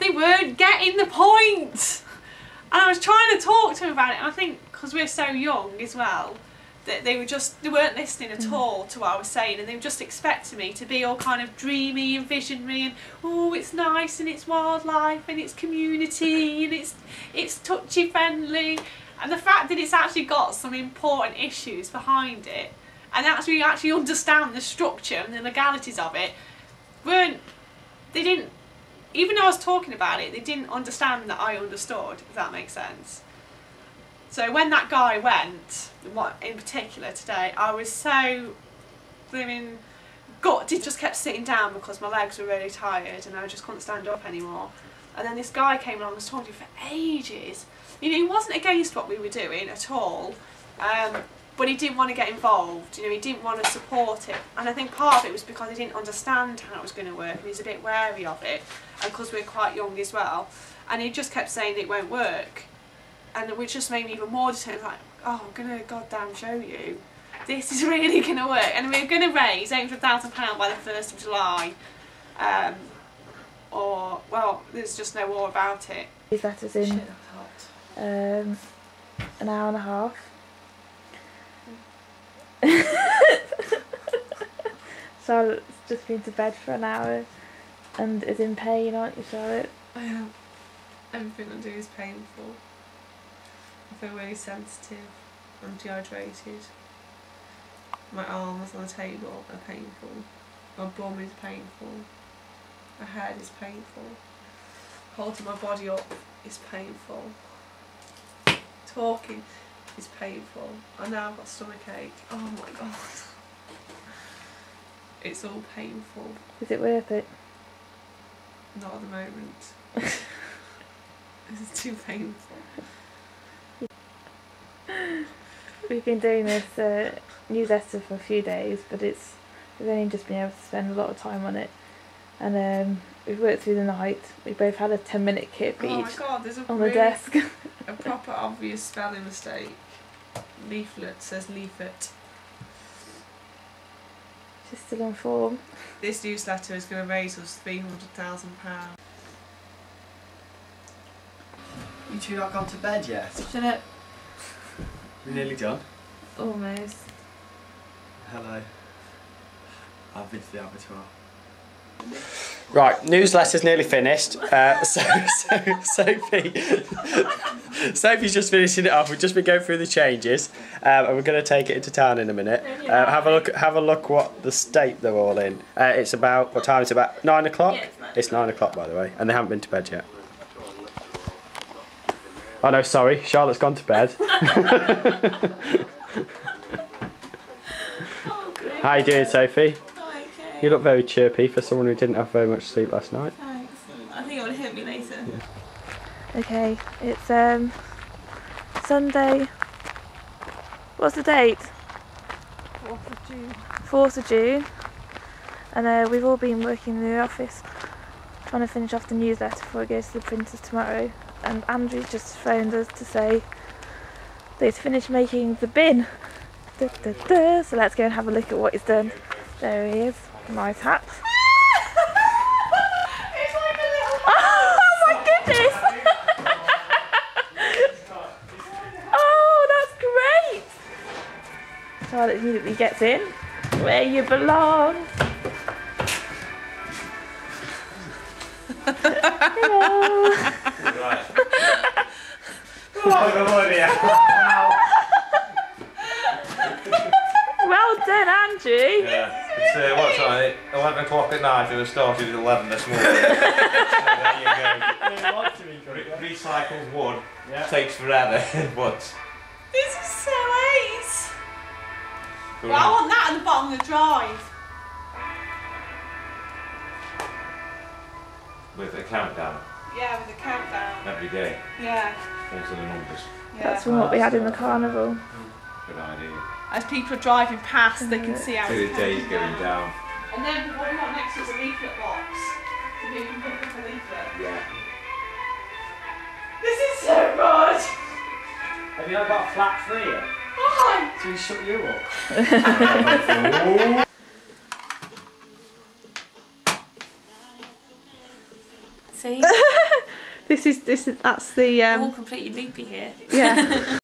they weren't getting the point. And I was trying to talk to them about it, and I think because we're so young as well, that they weren't listening at all to what I was saying, and they were just expecting me to be all kind of dreamy and visionary and oh, it's nice and it's wildlife and it's community and it's touchy friendly, and the fact that it's actually got some important issues behind it, and actually understand the structure and the legalities of it, they didn't, even though I was talking about it, they didn't understand that I understood, if that makes sense. So when that guy went, in particular today, I was so blooming gutted, just kept sitting down because my legs were really tired and I just couldn't stand up anymore. And then this guy came along and was talking to me for ages. You know, he wasn't against what we were doing at all, but he didn't want to get involved. You know, he didn't want to support it. And I think part of it was because he didn't understand how it was going to work and he's a bit wary of it, and because we're quite young as well. And he just kept saying it won't work. And which just made me even more determined, like, oh, I'm going to goddamn show you. This is really going to work. And we're going to raise £800,000 by the 1st of July. Or, well, there's just no more about it. These letters in an hour and a half. Charlotte's just been to bed for an hour and is in pain, aren't you, Charlotte? I am. Everything I do is painful. I feel really sensitive. I'm dehydrated. My arms on the table are painful. My bum is painful. My head is painful. Holding my body up is painful. Talking is painful. I now I've got stomachache. Oh my god. It's all painful. Is it worth it? Not at the moment. This is too painful. We've been doing this newsletter for a few days, but we've only just been able to spend a lot of time on it. And we've worked through the night. We both had a 10-minute kip each Oh my god, there's on the desk. A proper obvious spelling mistake. Leaflet says leaflet. She's still on form. This newsletter is going to raise us £300,000. You two not gone to bed yet? Shut up. We're nearly done. Almost. Hello. I've been to the abattoir. Right, newsletter's nearly finished. Sophie's just finishing it off. We've just been going through the changes, and we're going to take it into town in a minute. Have a look what the state they're all in. It's about, what time? It's about 9 o'clock. Yeah, it's 9 o'clock, by the way, and they haven't been to bed yet. Oh no, sorry, Charlotte's gone to bed. How you doing, Sophie? Okay. You look very chirpy for someone who didn't have very much sleep last night. Thanks. I think it would hit me later. Yeah. Okay, it's Sunday. What's the date? 4th of June. 4th of June. And we've all been working in the office trying to finish off the newsletter before it goes to the printers tomorrow. And Andrew's just phoned us to say they've finished making the bin. Da, da, da. So let's go and have a look at what he's done. There he is. Nice hat. It's like a little Oh my goodness! Oh, that's great! Charlotte immediately gets in. Where you belong. Hello. Right. Well done, Andrew. Yeah. It's what's on it? 11 o'clock at night and I started at 11 this morning. So there you go. Recycled wood takes forever, but This is so ace. Well, I want that at the bottom of the drive. with a countdown Yeah, with a countdown. every day, Yeah. also the numbers. Yeah. That's from what we had in the carnival. Good idea. As people are driving past, they can see how See it's the days counting going down. down. And then what we got next is a leaflet box. So people can pick up a leaflet. Yeah. This is so good! Have you not got a flat free yet? Why? So we shut you up? See? That's the Um, all completely loopy here. Yeah.